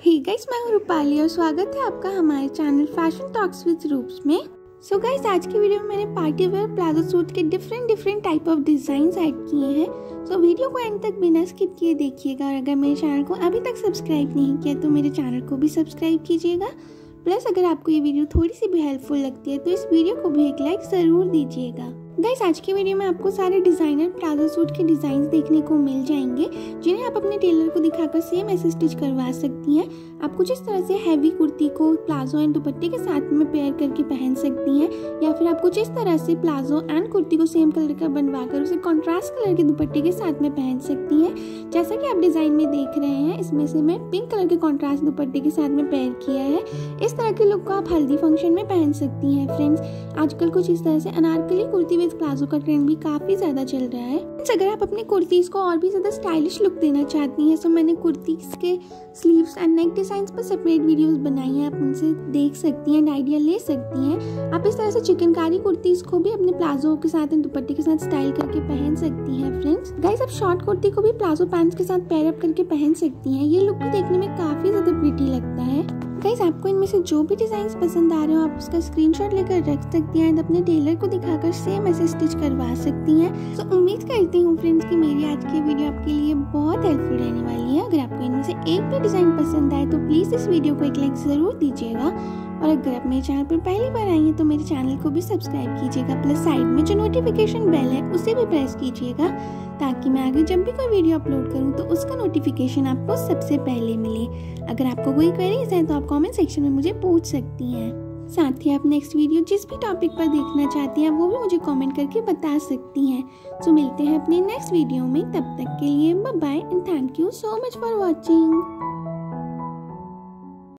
Hey guys, मैं हूँ रूपाली और स्वागत है आपका हमारे channel fashion talks with Roops में। सो गाइस, आज की वीडियो में मैंने पार्टी वेयर प्लाजो सूट के different type of design add किए हैं। सो वीडियो को एंड तक बिना स्किप किए देखिएगा और अगर मेरे चैनल को अभी तक सब्सक्राइब नहीं किया तो मेरे चैनल को भी सब्सक्राइब कीजिएगा। प्लस अगर आपको ये वीडियो थोड़ी सी भी हेल्पफुल लगती है तो इस वीडियो को भी एक लाइक ज़रूर दीजिएगा। गाइस, आज की वीडियो में आपको सारे डिज़ाइनर प्लाजो सूट के डिज़ाइन देखने को मिल जाएंगे जिन्हें आप अपने टेलर को दिखाकर सेम ऐसे स्टिच करवा सकती हैं। आप कुछ इस तरह से हैवी कुर्ती को प्लाजो एंड दुपट्टे के साथ में पेयर करके पहन सकती हैं, या फिर आप कुछ इस तरह से प्लाजो एंड कुर्ती को सेम कलर का बनवाकर उसे कॉन्ट्रास्ट कलर के दुपट्टे के साथ में पहन सकती हैं। जैसा कि आप डिज़ाइन में देख रहे हैं, इसमें से मैं पिंक कलर के कॉन्ट्रास्ट दुपट्टे के साथ में पेयर किया है। इस तरह के लुक को आप हल्दी फंक्शन में पहन सकती हैं। फ्रेंड्स, आजकल कुछ इस तरह से अनारकली कुर्ती विद प्लाजो का ट्रेंड भी काफी ज्यादा चल रहा है। अगर आप अपने कुर्तीज को और भी ज्यादा स्टाइलिश लुक देना चाहती हैं तो मैंने कुर्तीज के स्लीव्स एंड नेक डिजाइन पर सेपरेट वीडियोस बनाई हैं, आप उनसे देख सकती हैं, आइडिया ले सकती हैं। आप इस तरह से चिकनकारी कुर्तीज को भी अपने प्लाजो के साथ एंड दुपट्टे के साथ स्टाइल करके पहन सकती हैं। फ्रेंड्स, गाइस, आप शॉर्ट कुर्ती को भी प्लाजो पैंट्स के साथ पेयर अप करके पहन सकती हैं। ये लुक भी देखने में काफी ज्यादा प्रिटी लगता है। गाइस, आपको इनमें से जो भी डिजाइन पसंद आ रहे हो आप उसका स्क्रीनशॉट लेकर रख सकती हैं, अपने टेलर को दिखाकर सेम ऐसे स्टिच करवा सकती हैं। तो उम्मीद करती हूँ फ्रेंड्स कि मेरी आज की वीडियो आपके लिए बहुत हेल्पफुल रहने वाली है। अगर आपको इनमें से एक भी डिजाइन पसंद आए तो प्लीज इस वीडियो को एक लाइक जरूर दीजिएगा और अगर आप मेरे चैनल पर पहली बार आई हैं तो मेरे चैनल को भी सब्सक्राइब कीजिएगा। प्लस साइड में जो नोटिफिकेशन बेल है उसे भी प्रेस कीजिएगा ताकि मैं आगे जब भी कोई वीडियो अपलोड करूं तो उसका नोटिफिकेशन आपको सबसे पहले मिले। अगर आपको कोई क्वेरीज है तो आप कमेंट सेक्शन में मुझे पूछ सकती हैं। साथ ही आप नेक्स्ट वीडियो जिस भी टॉपिक पर देखना चाहती हैं वो भी मुझे कमेंट करके बता सकती हैं। तो मिलते हैं अपने नेक्स्ट वीडियो में, तब तक के लिए bye bye and thank you so much for watching.